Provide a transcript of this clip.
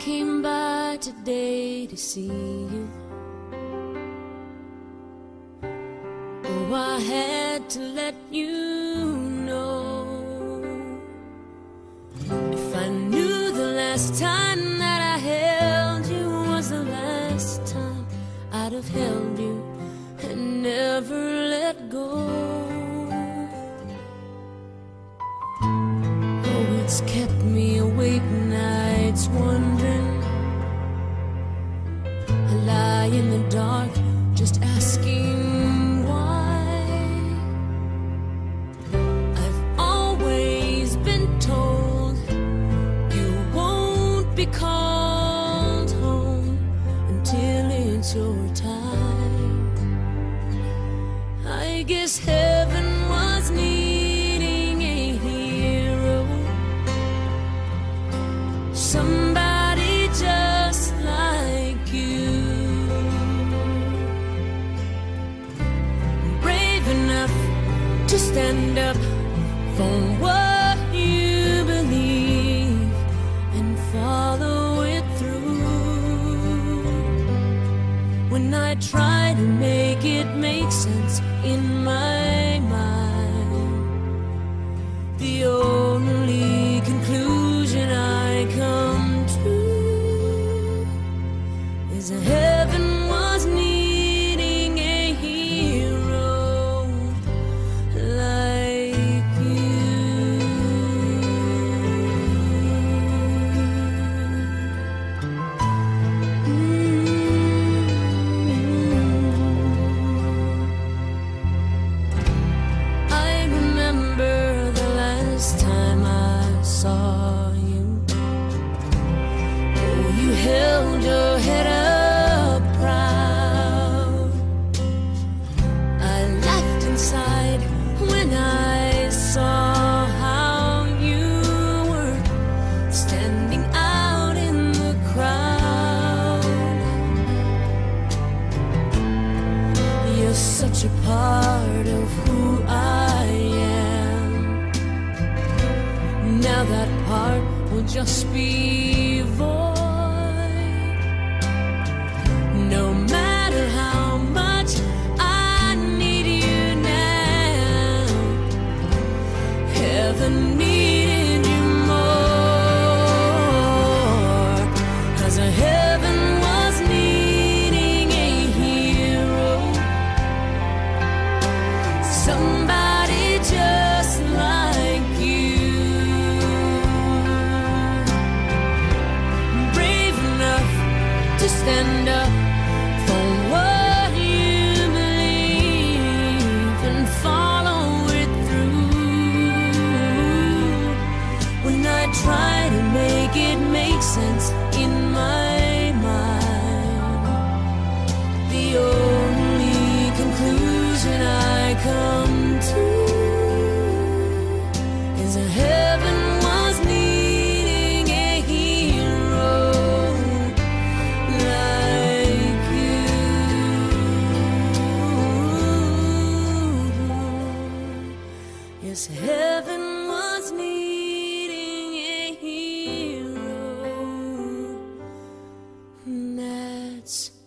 came by today to see you. Oh, I had to let you know. If I knew the last time that I held you was the last time, I'd have held you and never let go. Oh, it's kept me awake nights wondering. I lie in the dark just asking why. I've always been told you won't be called home until it's your time. I guess heaven was needing a hero, somebody just like you, brave enough to stand up for what you believe and follow it through. When I try to make it make sense in my mind, the only conclusion I come to is that heaven was needing a hero like you. I remember the last time I saw you. Oh, you held your head up proud. I laughed inside when I saw how you were standing out in the crowd. You're such a part of who I am. Now that part will just be void. No matter how much I need you now, heaven needed you more. 'Cause heaven was needing a hero, somebody just like you, brave enough to stand up for what you believe and follow it through. When I try to make it make sense in my mind, the only conclusion I come to is that heaven was needing a hero like you. Yes, heaven was needing a hero. That's